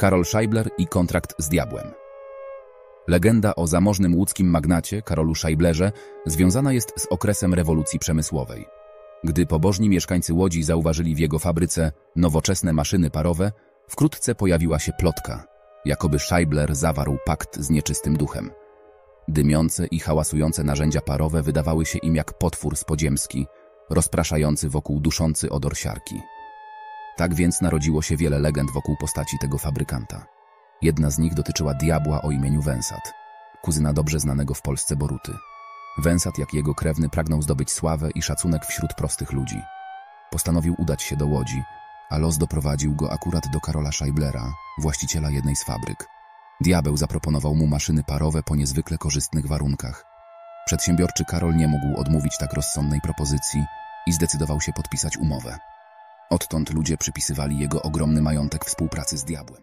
Karol Scheibler i kontrakt z diabłem. Legenda o zamożnym łódzkim magnacie Karolu Scheiblerze związana jest z okresem rewolucji przemysłowej. Gdy pobożni mieszkańcy Łodzi zauważyli w jego fabryce nowoczesne maszyny parowe, wkrótce pojawiła się plotka, jakoby Scheibler zawarł pakt z nieczystym duchem. Dymiące i hałasujące narzędzia parowe wydawały się im jak potwór spodziemski, rozpraszający wokół duszący odor siarki. Tak więc narodziło się wiele legend wokół postaci tego fabrykanta. Jedna z nich dotyczyła diabła o imieniu Wensat, kuzyna dobrze znanego w Polsce Boruty. Wensat, jak jego krewny, pragnął zdobyć sławę i szacunek wśród prostych ludzi. Postanowił udać się do Łodzi, a los doprowadził go akurat do Karola Scheiblera, właściciela jednej z fabryk. Diabeł zaproponował mu maszyny parowe po niezwykle korzystnych warunkach. Przedsiębiorczy Karol nie mógł odmówić tak rozsądnej propozycji i zdecydował się podpisać umowę. Odtąd ludzie przypisywali jego ogromny majątek współpracy z diabłem.